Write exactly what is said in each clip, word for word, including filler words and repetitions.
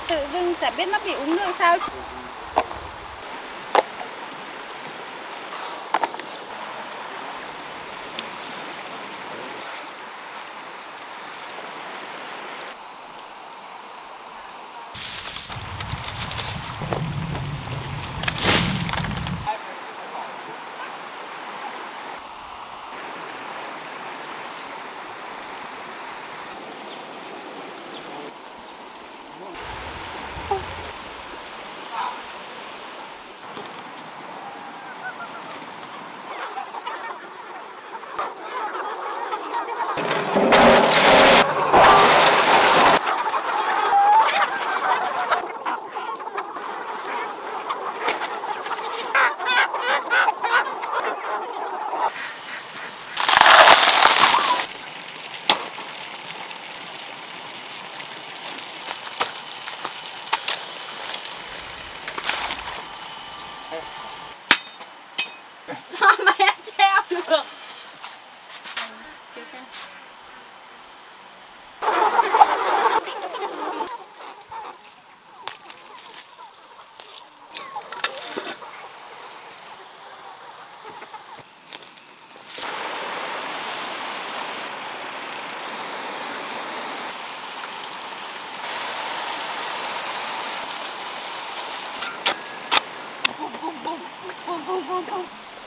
Tự dưng chả biết nó bị uống nước sao. Sao mà em treo được? Bum bum bum bum bum bum bum.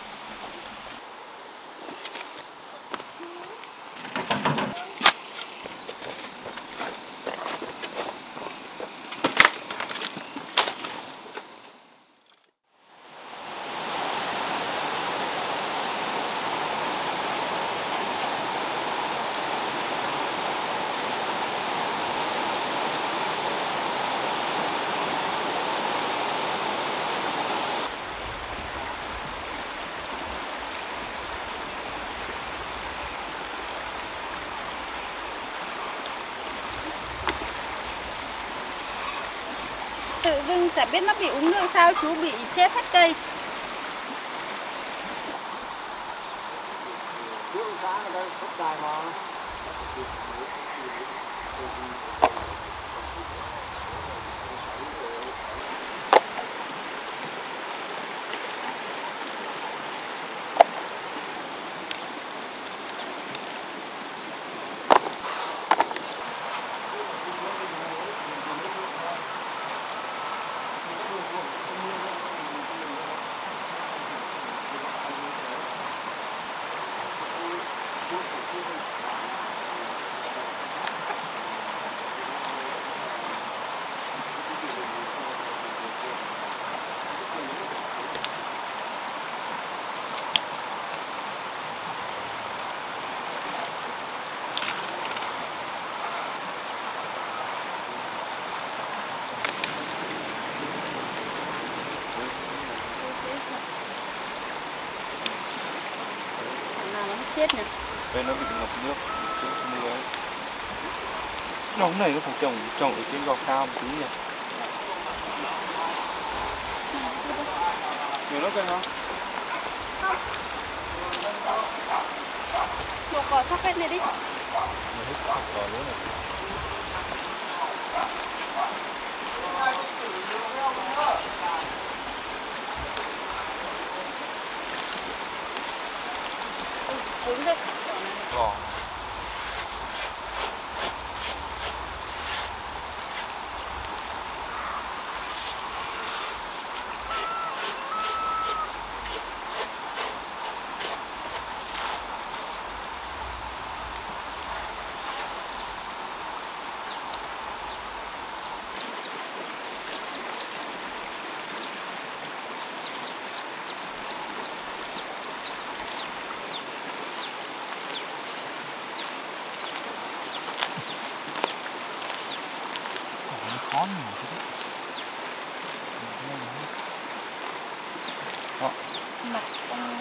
Tự dưng chả biết nó bị uống nước sao, chú bị chết hết cây. Chết nè. Đây nó bị ngập nước, bị mưa ấy. Nóng này nó phải trồng trồng ở trên gò cao một tí nhỉ. Nhiều nước đây không? Không. Một cỏ thắp hết này đi. Một hết cỏ nữa này. Cứng đây. Gò. Khó nhỉ. Đó. Mặt con.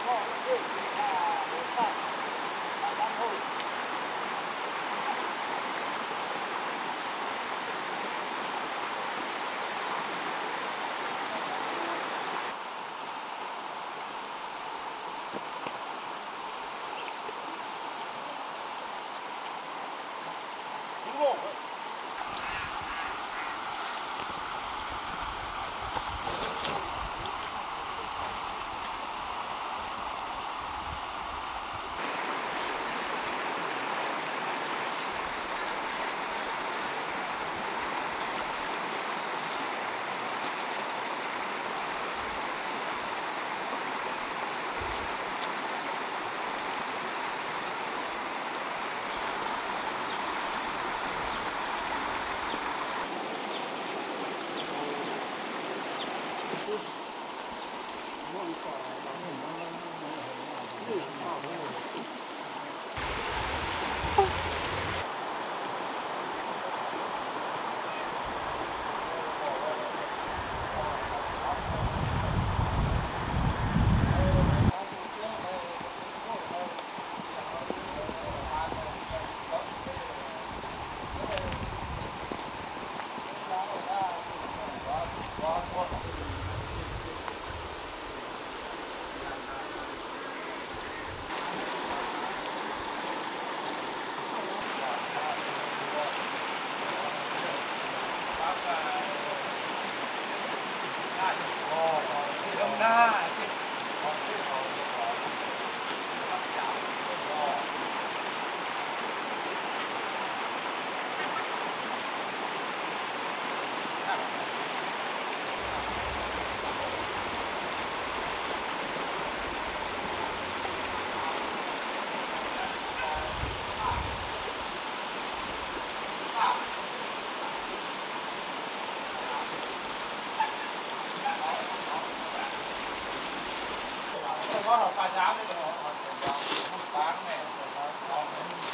có học ba giáo đấy, họ họ họ bán này, họ họ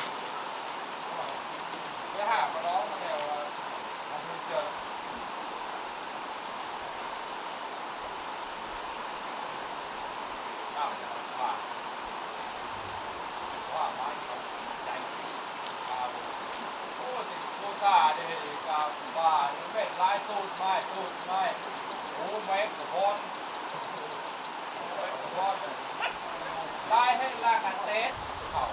cái hàng của nó nó đều là môi trường. Nào, và và mai không chạy, à, ô thì cô ta thì cả và những cái lái tụt mai tụt mai, ô mấy của con, mấy của con lái hết là cả tết, khẩu,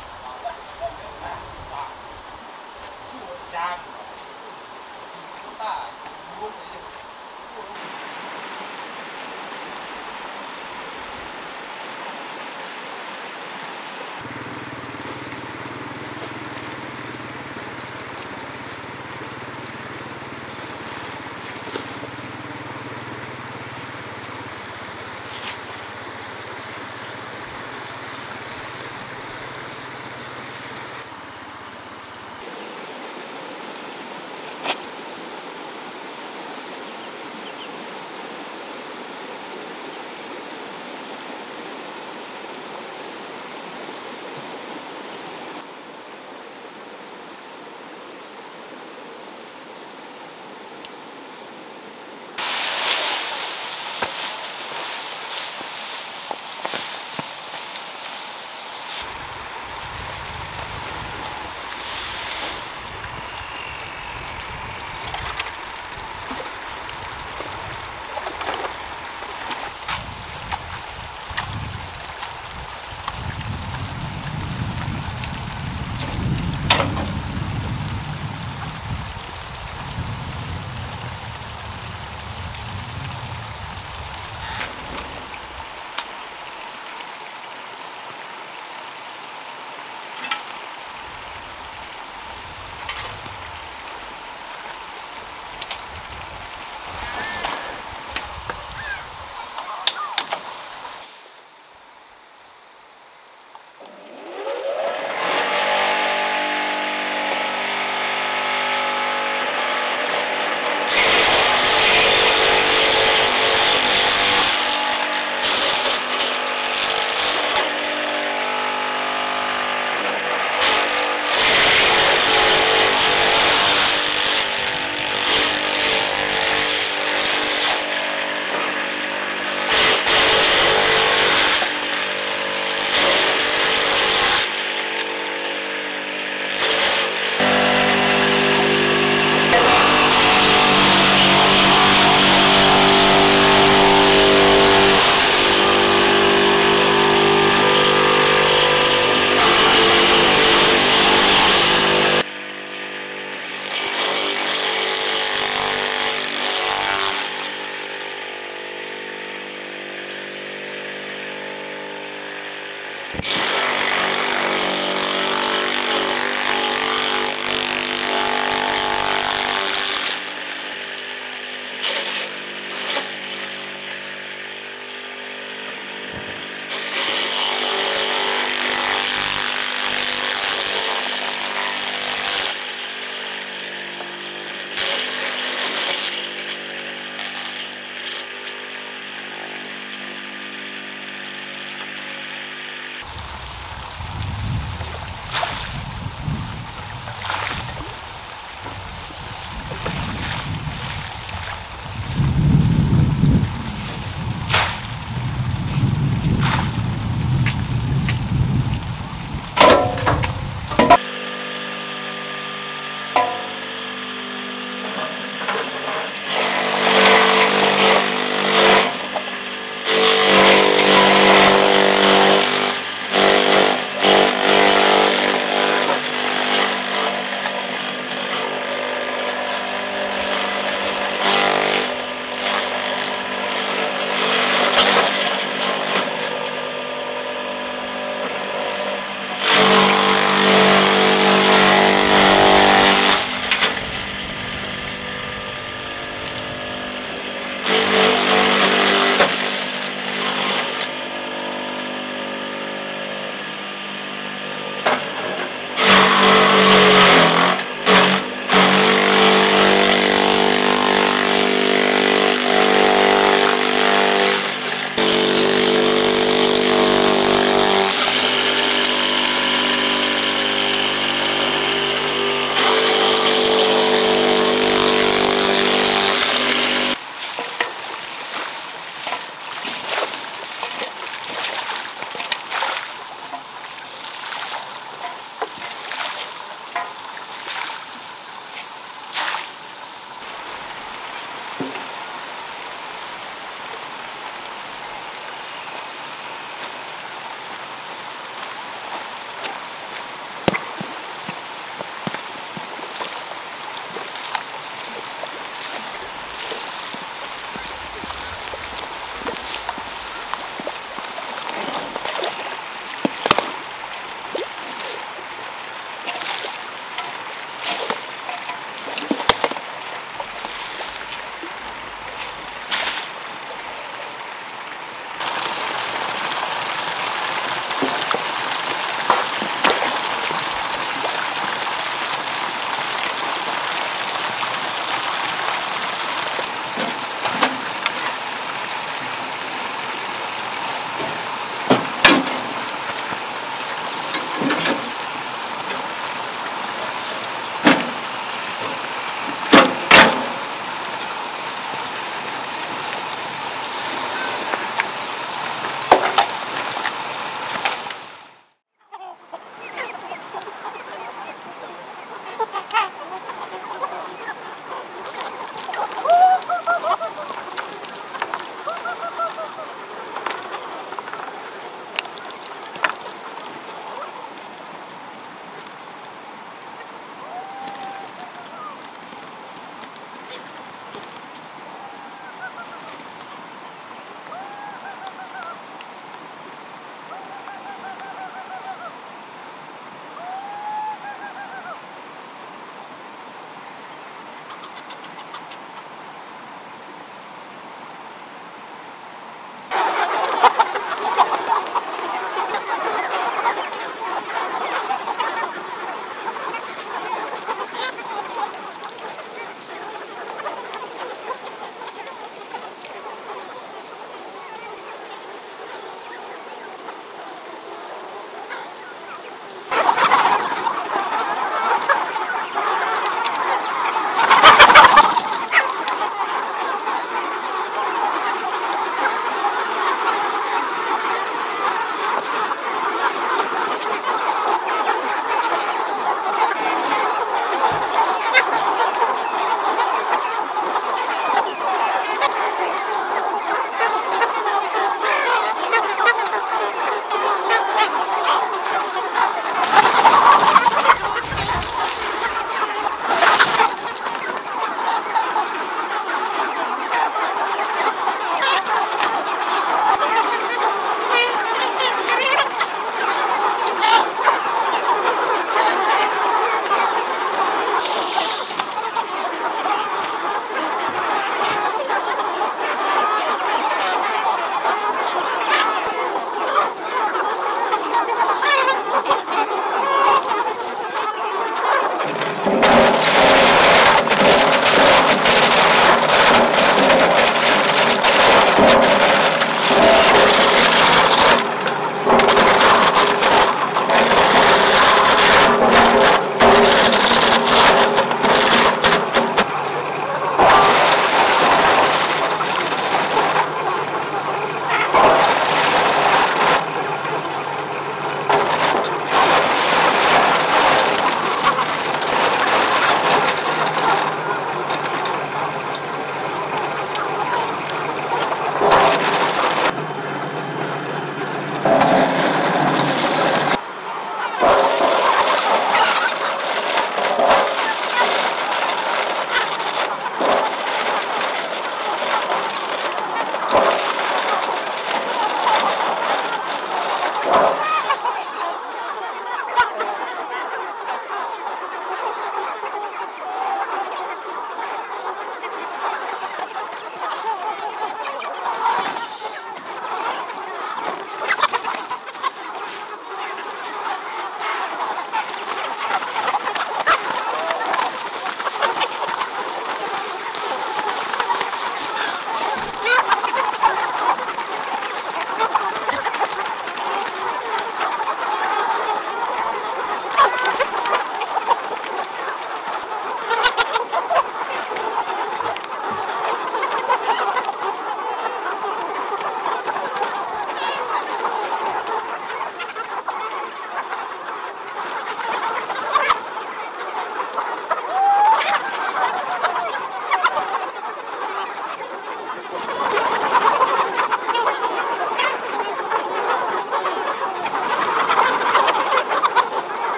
và chua chan, cô ta muốn gì?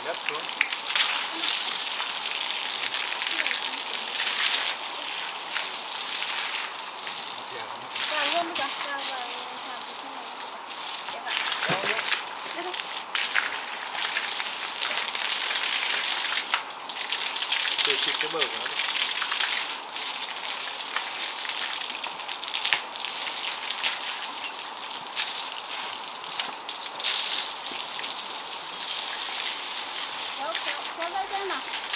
gấp xuống. Vào luôn đi cả, vào vào vào từ trong này. Để bạn. Đây đây. Tôi xịt cái bờ của nó đi. Kéo kéo kéo dây trên nào.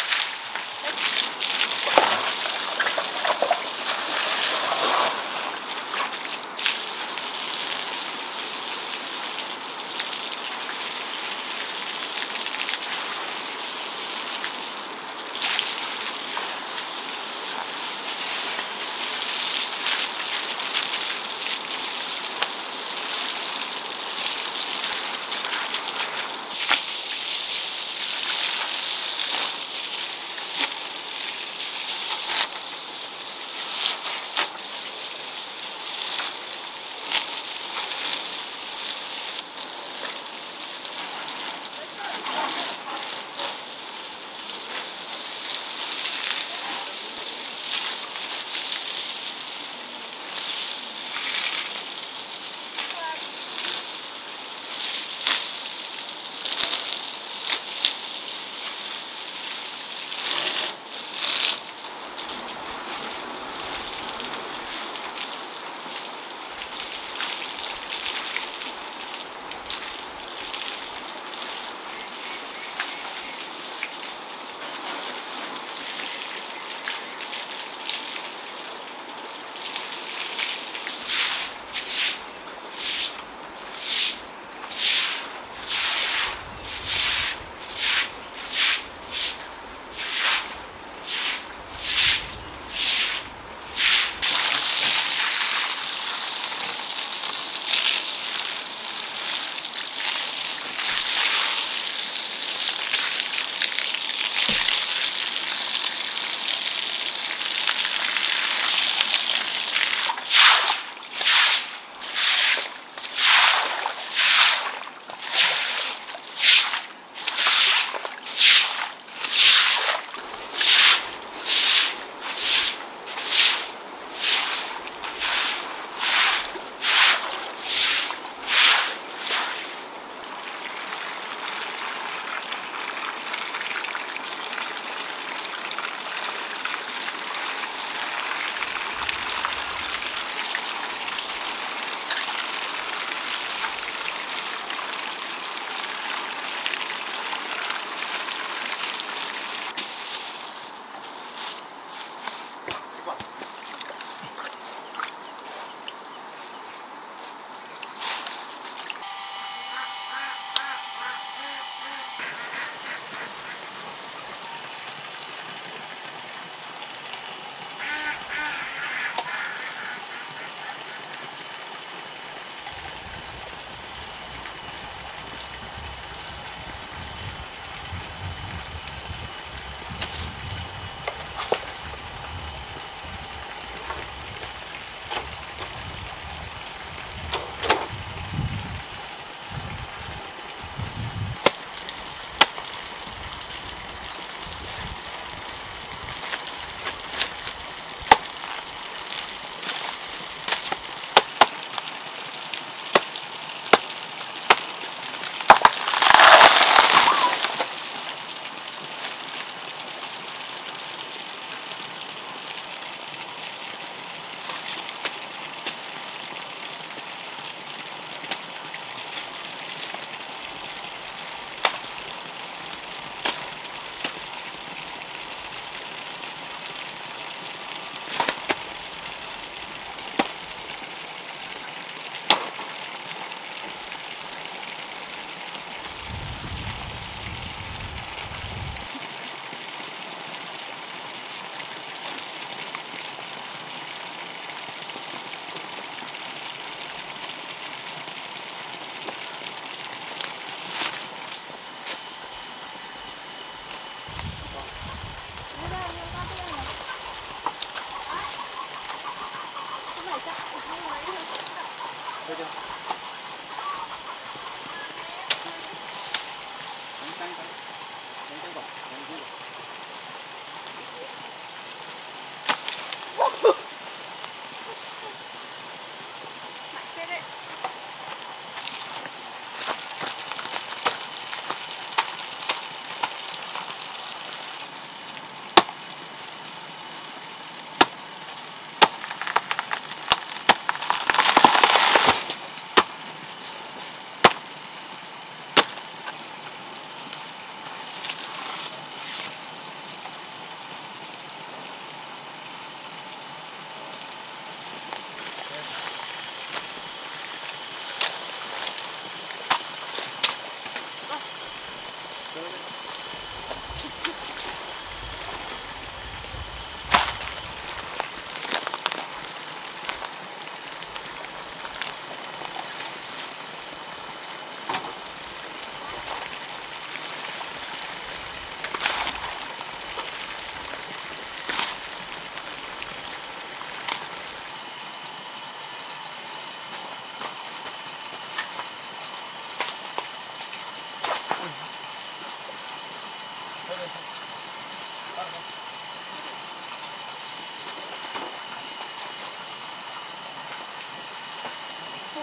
Thôi chưa? Cánh cánh cánh.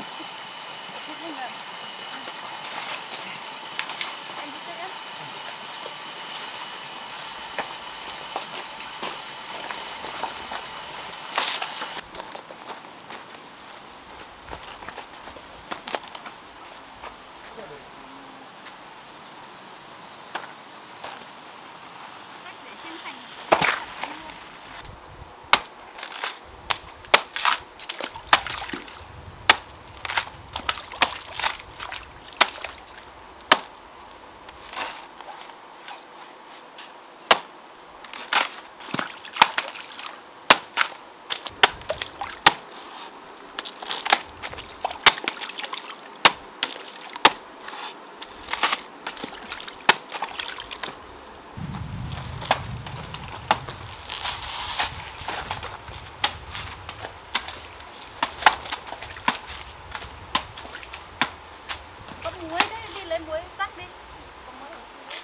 Anh đi trước em. Muối đấy, đi lấy muối sắc đi. Có muối ở trong đấy.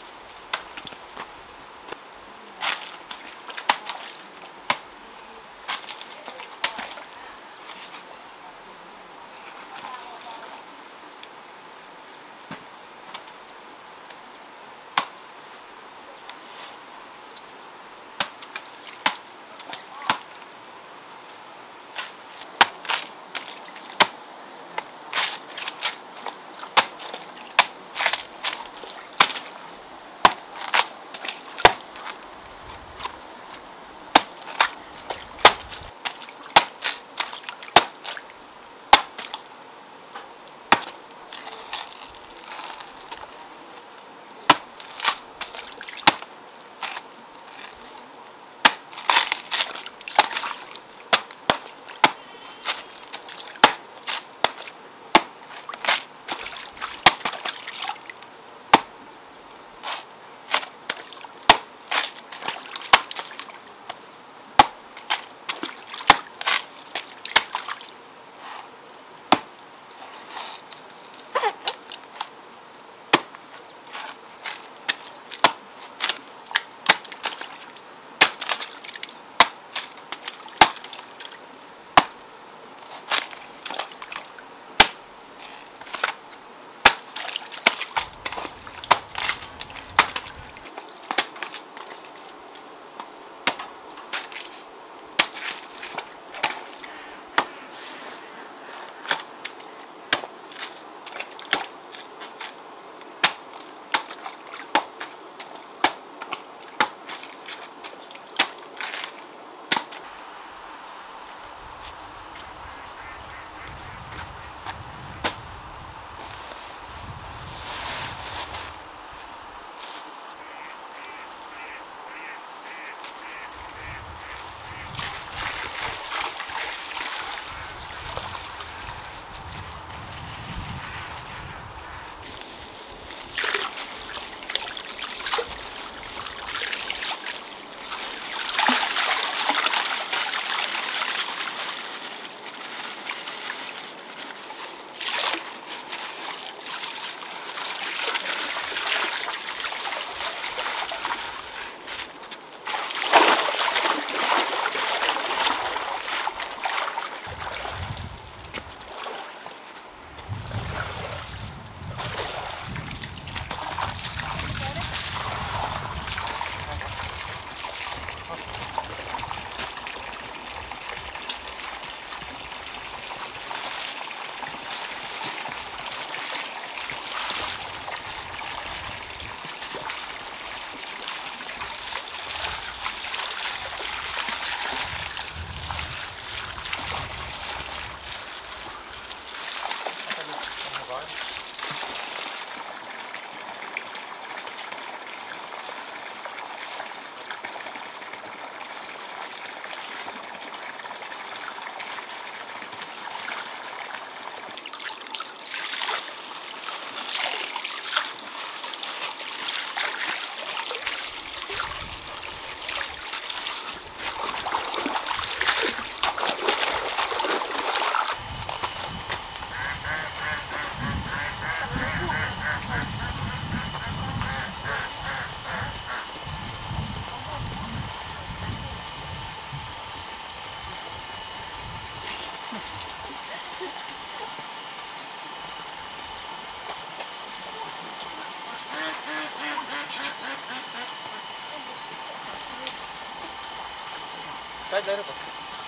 Đấy đấy rồi.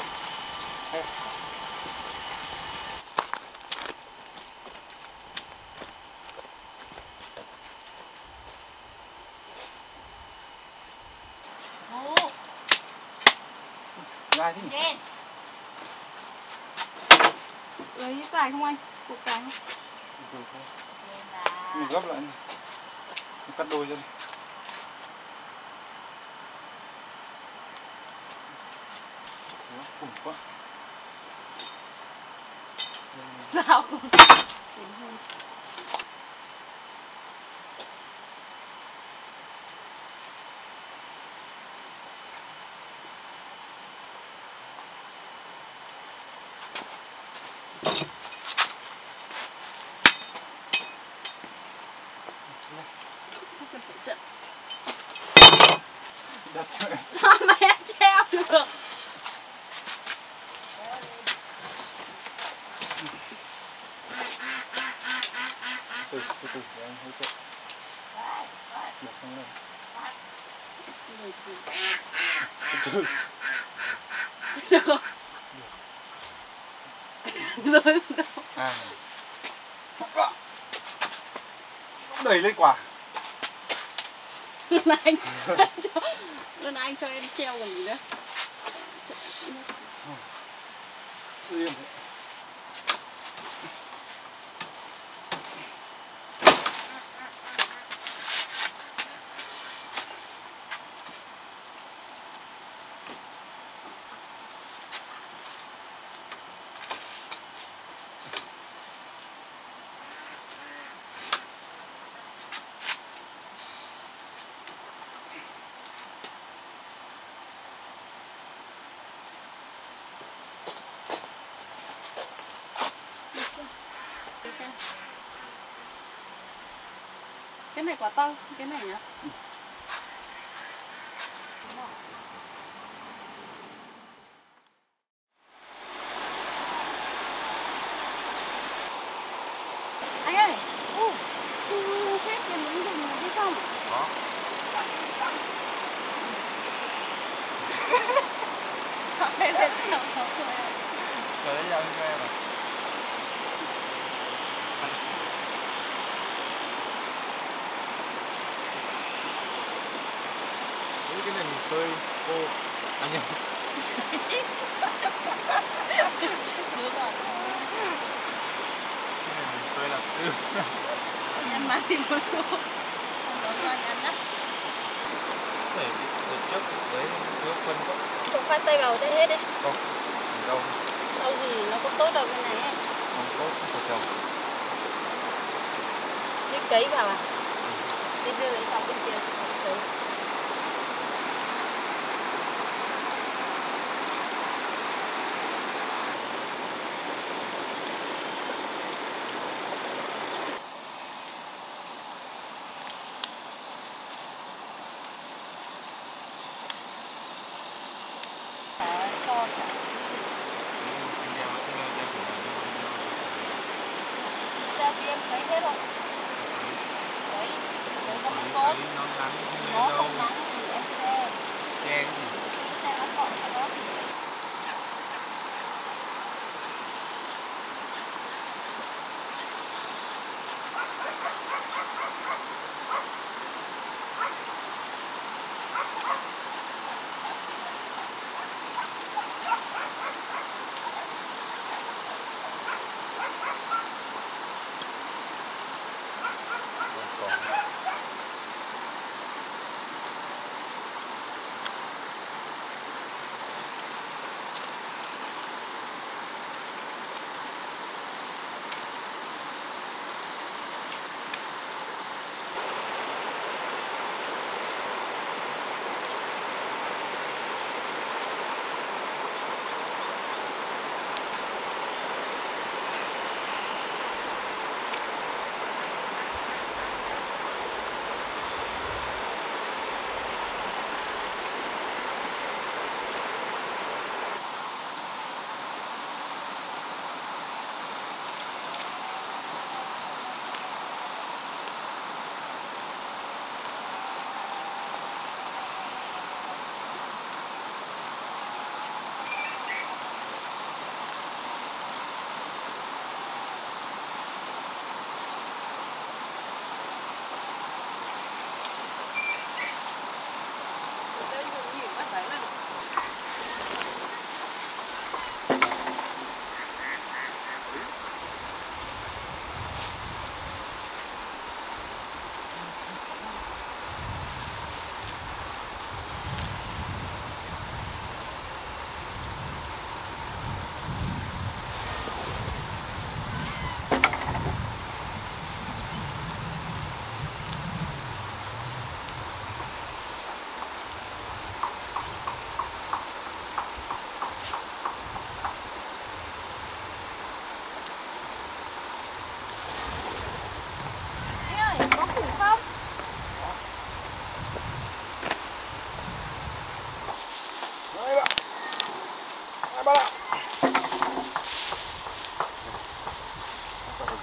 Dài thế nhỉ? Lên. Lấy dài không anh? Cục dài không? Được thôi. Lên là. Mình gấp lại này. Mình cắt đôi ra đi. Đó, khủng quá. Sao không? Không cần phải trận. Đặt cho em. Sao mà em treo được? Từ từ từ để anh hỗ trợ. Đặt sang đây. Từ từ. Được không? Rồi đâu? À. Đẩy lên quả. Lần này anh cho, lần này anh cho em treo còn gì nữa. Yên. Cái này quá to, cái này nhá. Anh ơi, u, u, phép tiền ứng dụng này đi không? Đó. Đây là sao sao cho em. Rồi đấy ra cho em à. Cái này mình phơi khô anh em. Được rồi. Cái này mình phơi là tư. Em mang đi một lô. Không đó cho anh ăn nhá. Để để trước đấy nước phân quá. Trồng khoai tây vào đây hết đi. Không. Đâu. Đâu gì nó có tốt đâu cái này ấy. Không tốt không phải trồng. Đi cấy vào à? Đi đưa lấy sau bên kia cấy. Cho ra kia em cấy hết không? Cấy, cấy nó không tốt. Nó không nắng thì em che. Che cái gì? Che nó gọn cho nó.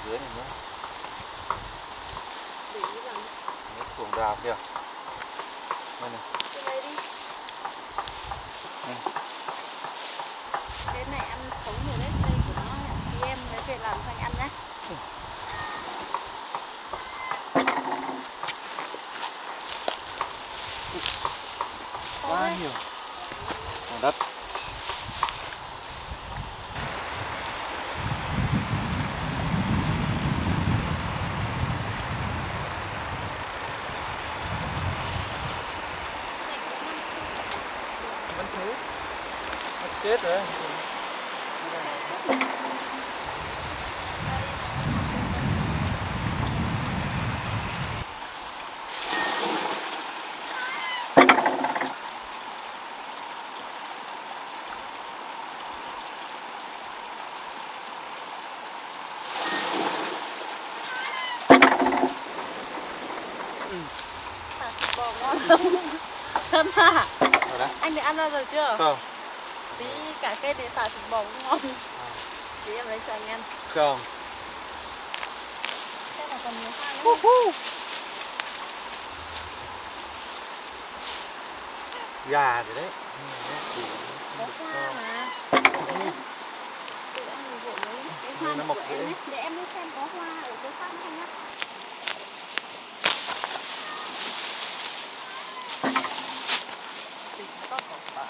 dưới này nữa. Để ý rằng Nước xuồng đào kìa. Đây này. cái này đi. Đây. Cái này ăn sống rồi đấy, đây của nó thì em lấy về làm cho anh ăn nhé. Quá nhiều. Còn đất. Vẫn thế. Nó chết rồi. Bò ngon không? Thơm hả? Rồi Anh đã ăn bao giờ chưa? Không. Tí cả cây để xả thịt bò cũng ngon. Tí em lấy cho anh ăn. Không. Thế là còn nhiều hai nữa. Gà rồi đấy. Có hoa mà. Tự ăn nhiều vội mấy cái hoa Nó này mọc của dễ. em ấy. Để em đi xem có hoa ở cái hoa không nhá. Có cỏ phải.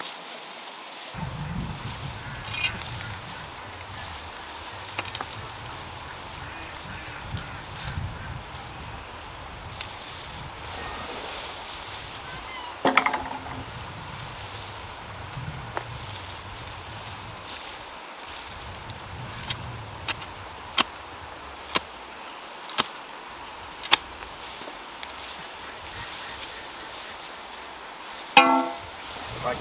Rồi.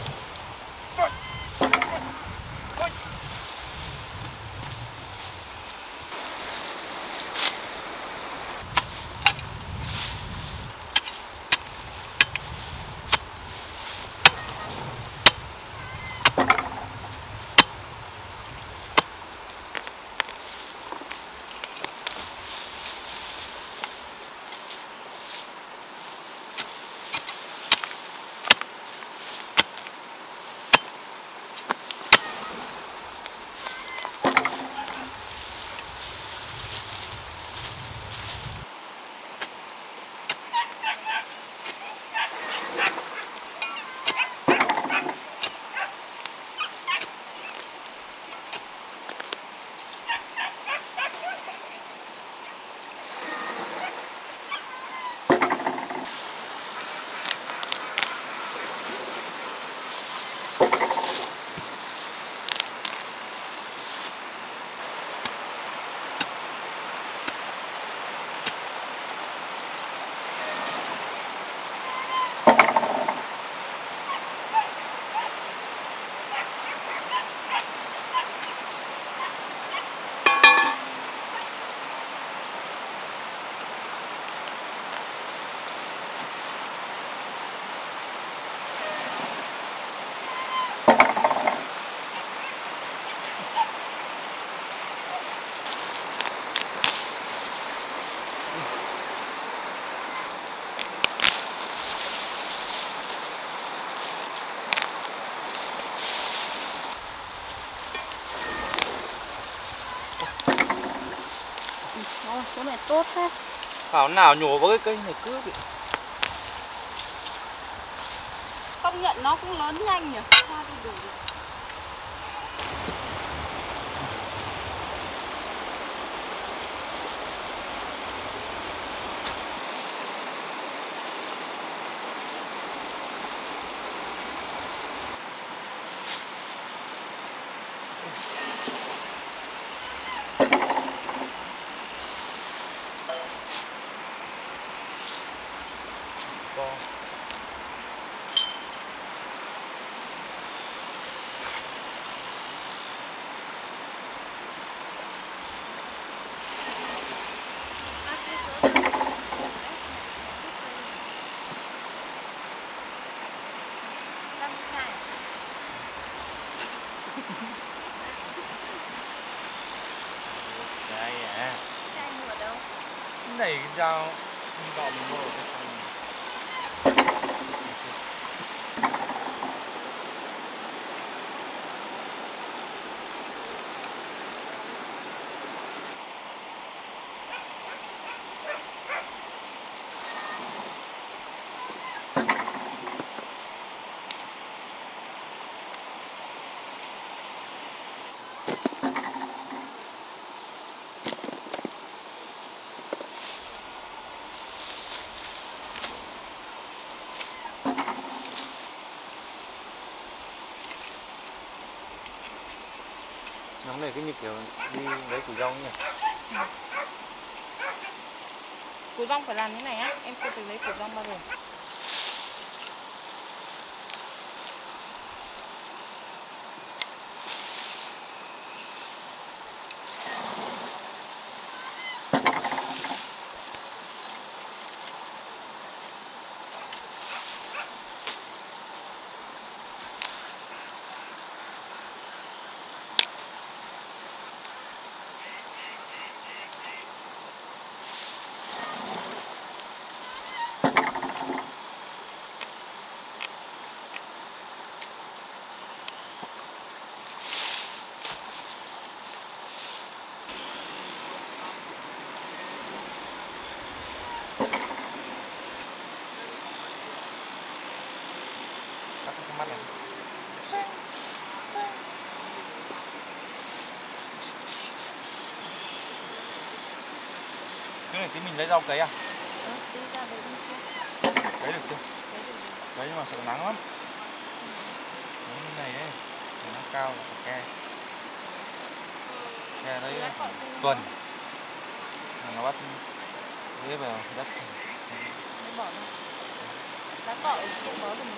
Ồ, chỗ này tốt thế. Thảo nào nhổ vào cái cây này cứ bị. Công nhận nó cũng lớn nhanh nhỉ. Hoa thì đủ. này sao gọn mình mua được. Nóng này cứ như kiểu đi lấy củ rong nhỉ. Ừ. Củ rong phải làm như này á, em chưa từng lấy củ rong bao giờ. Cắt cái mắt này. Cái này tí mình lấy rau cấy à? Ừ, đi ra đấy đi chưa? Cấy được chưa? Đấy được rồi. Đấy nhưng mà sợ nắng lắm. Đấy như này ấy, nắng cao là phải ke. Ke đấy tuần là nó bắt dễ vào đất. Mới bỏ ra. Lá cọ ở trên bó rồi.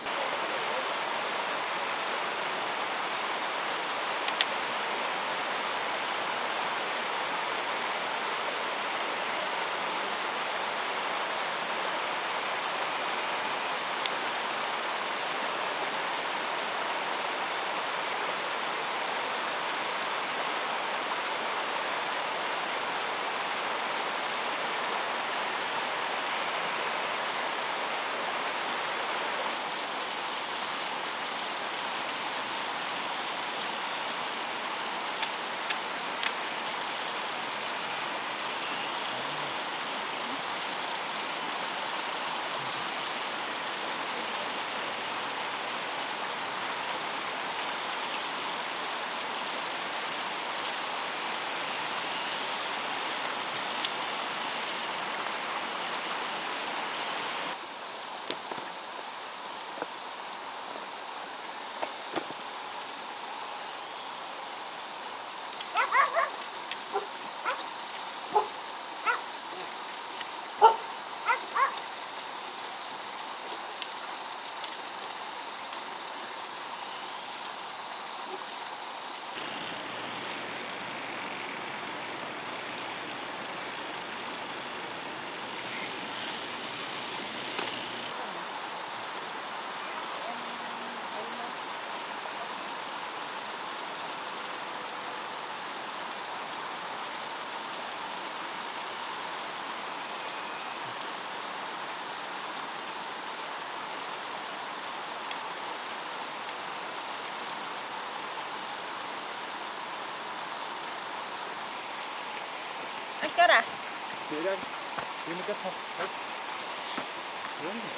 Anh cất à? Dưới đây, dưới mới cất thôi. Đấy. Dưới này.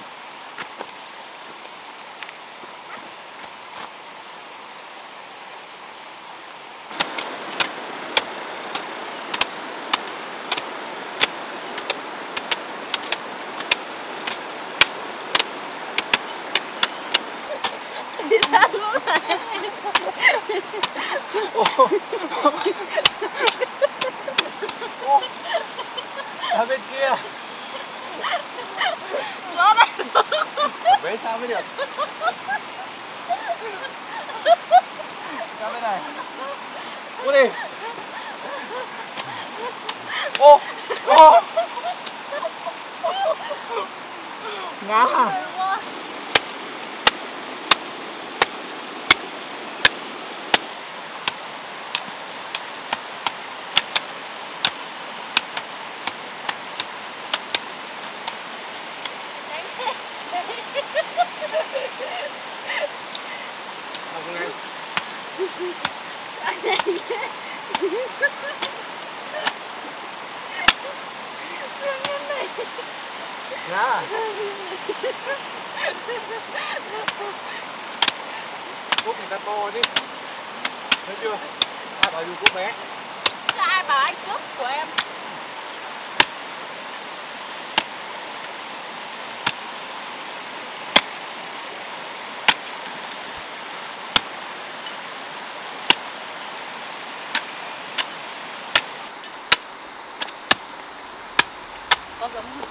Đi ra luôn này. Ô. Ô. Ra bên kia. Nó đây. Bế sao mới được. Ra bên này. Ô đi. Ô. Ô. Ngã. Nha. Cúp người ta to chứ. Thấy chưa? Ai bảo dùng cúp bé? Ai bảo anh cướp của em? Có giống không?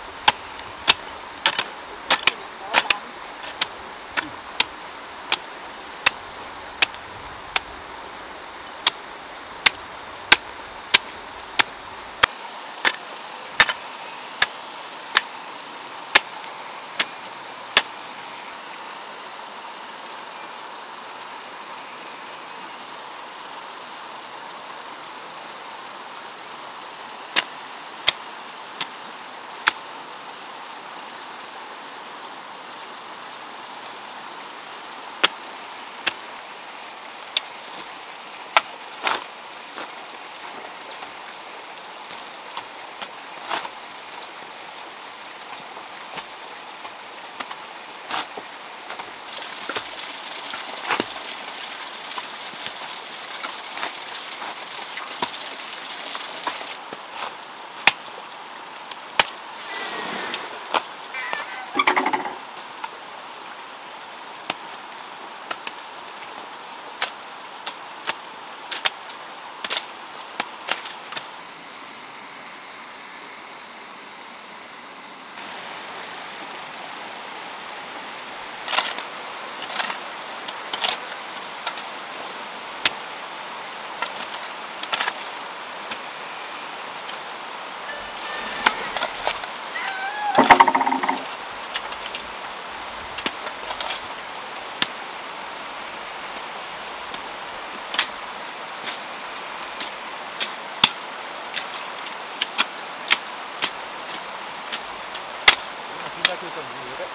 Ra chưa cần gì nữa đấy.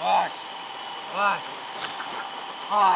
Ôi. Ôi. Ôi.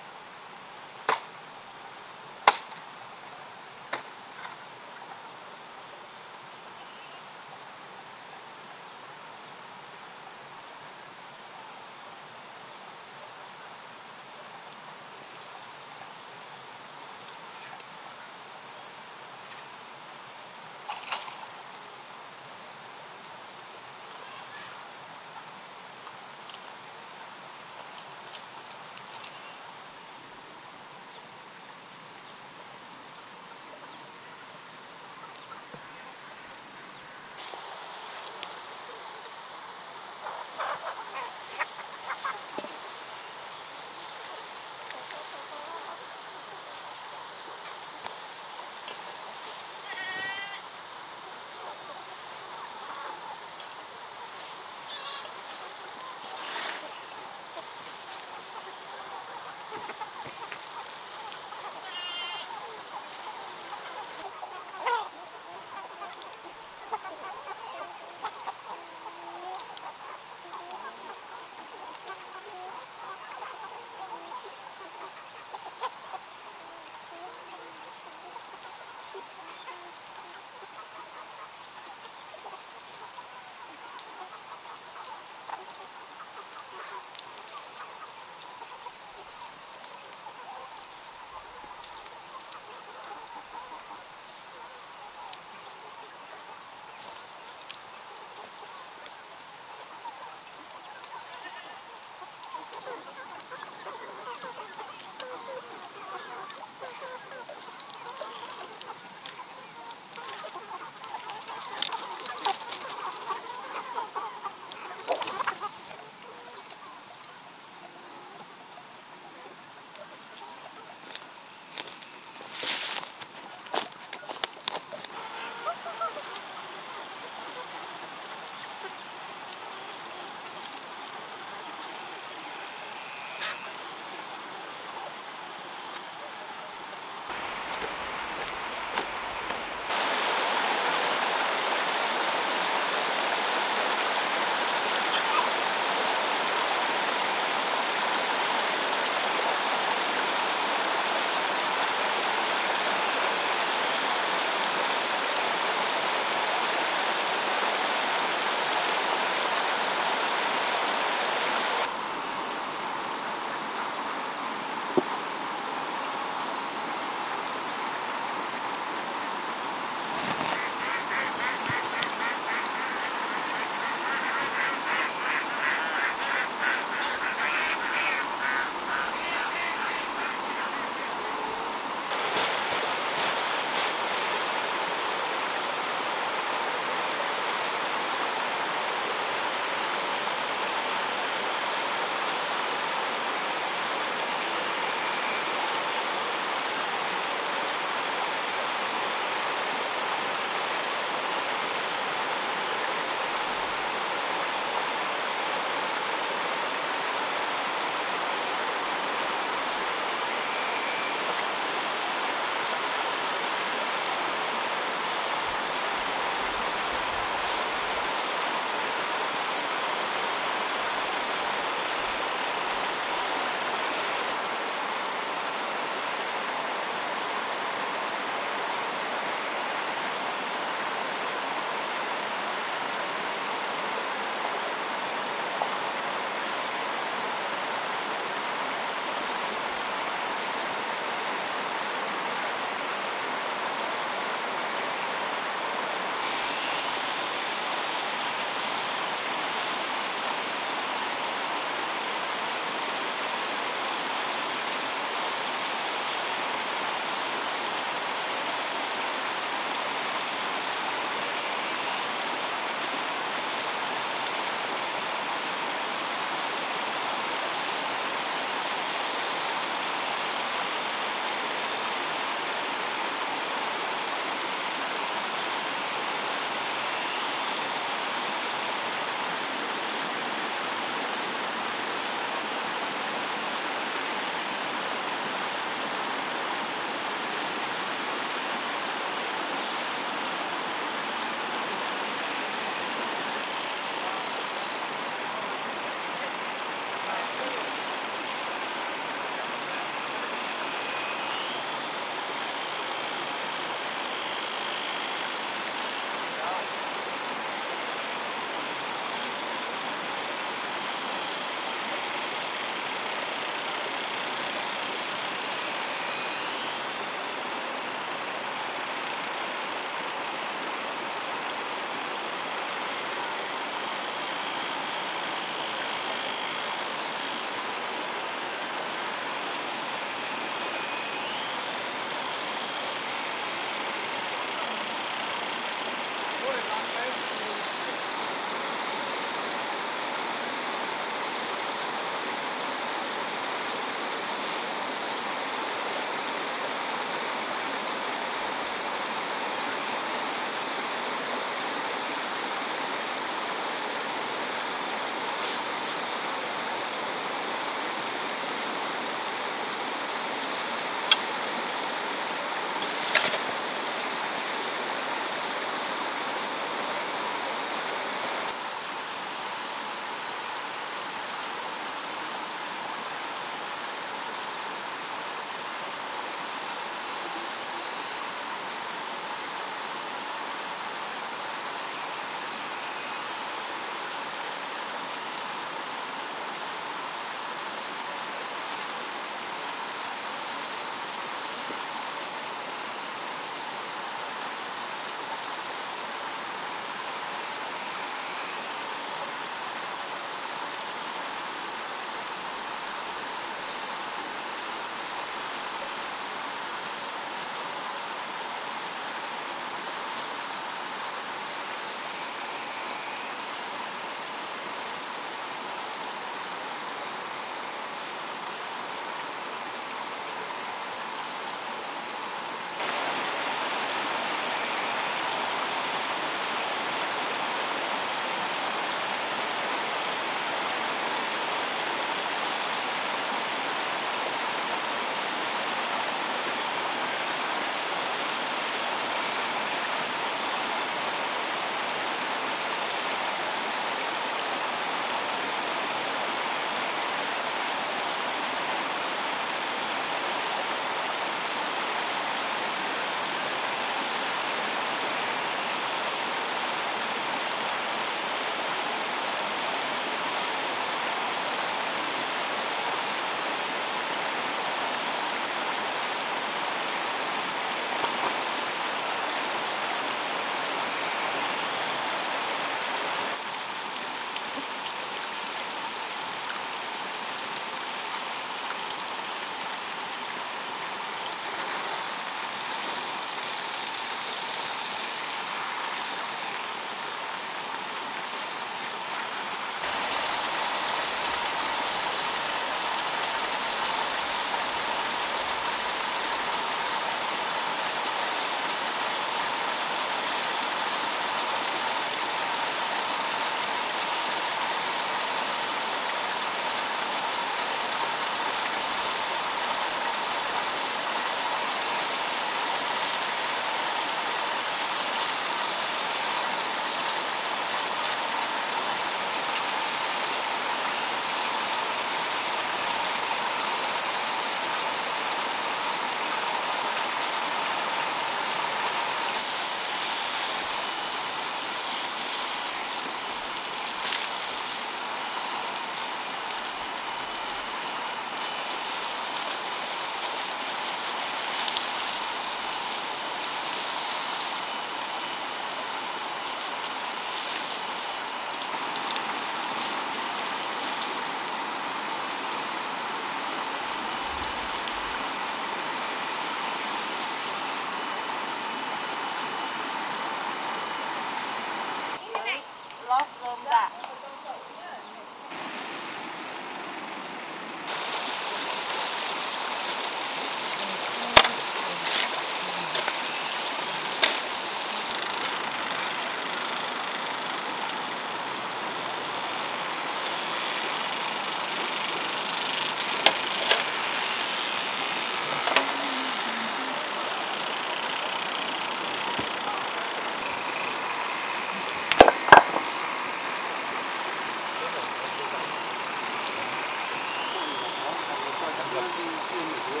nó đi xuyên ở dưới.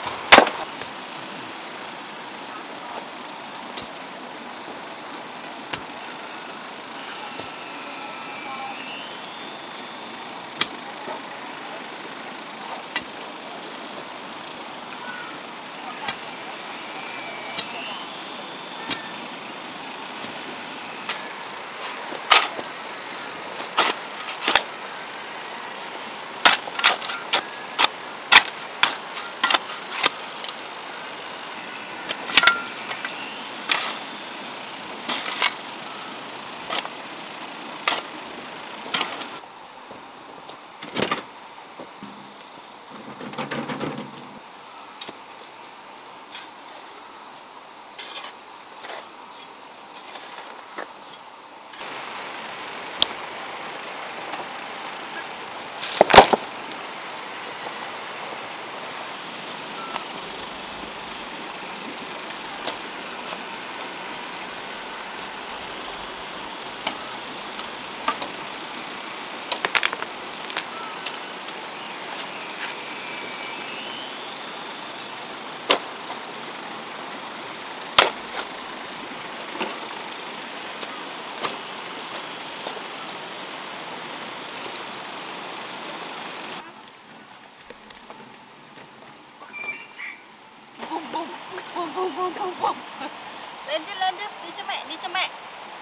Lên chứ, lên chứ, đi cho mẹ, đi cho mẹ.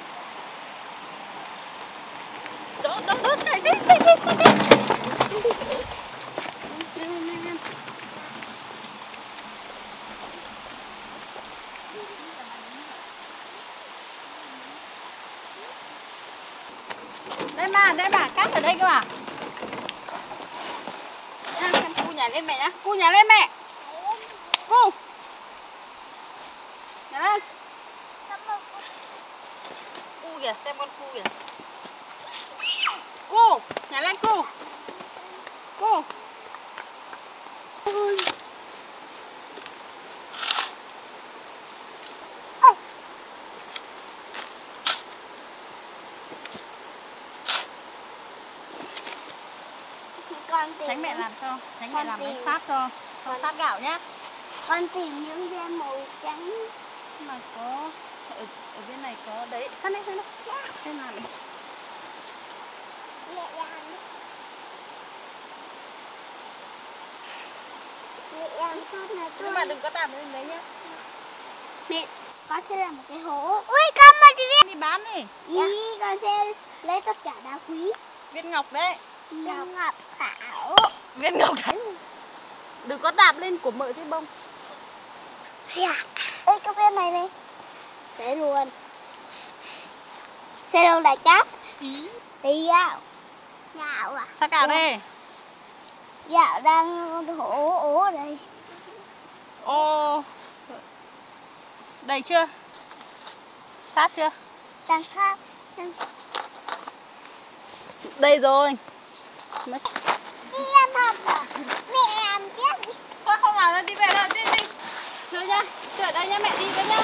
Đó, đó, đó, chạy đi, chạy đi, chạy đi. Đây mà, đây mà, cắt ở đây cơ mà. Cu nhảy lên mẹ nhá, cu nhảy lên mẹ. Cu nhảy lên. Cu kìa, xem con cu kìa. Cu, nhảy lên cu. Cu. Ôi. Tránh mẹ làm cho, tránh mẹ làm bánh phát cho. Con phát gạo nhá. Con tìm những da màu trắng mà có ở, ở bên này có đấy, săn đây, săn đây. Xem nào này. nhẹ nhàng đi. Nhẹ nhàng cho là tôi. Nhưng mà đừng có đạp lên đấy nhá. Mẹ, con sẽ làm một cái hố. Ui, con mà đi Đi bán đi. Ý, con sẽ lấy tất cả đá quý. Viên ngọc đấy. Ngọc, ngọc thảo. Viên ngọc đấy. Đừng có đạp lên của mợ chứ bông. Dạ. Ê, cái viên này này. Để luôn. Xe đâu là chắc. Ý. Đi gạo. Gạo à? Sát gạo đây. Gạo đang hổ ố ở đây. Ô. Đầy chưa? Sát chưa? Đang sát. Đang... Đây rồi. Đi ăn học à? Mẹ ăn chết đi. Thôi không làm nữa, đi về đâu, đi đi. Chơi nhá, chơi ở đây nhá, mẹ đi với nhá.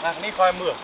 À, đi coi mưa.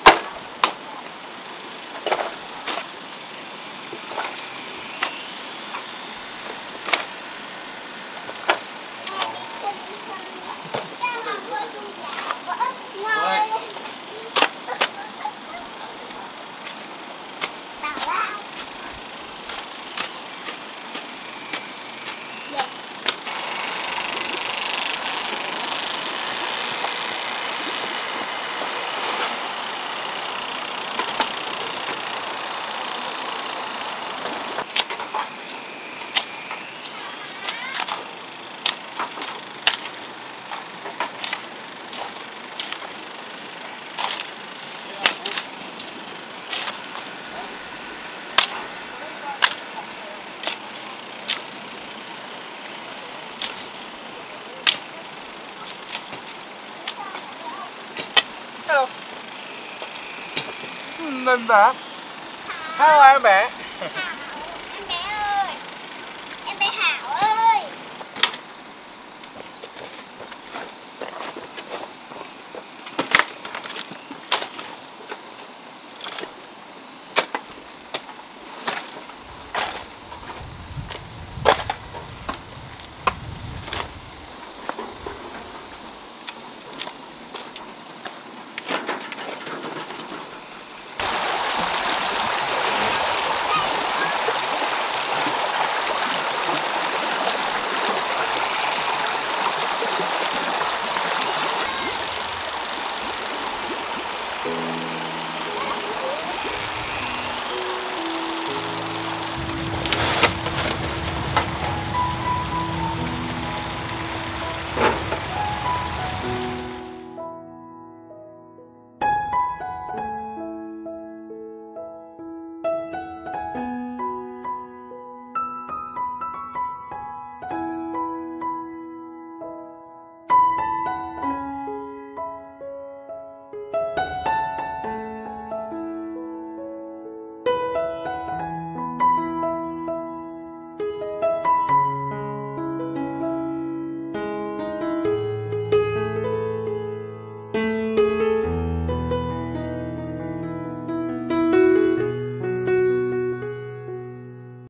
Hello. Nên bé. Hello em bé.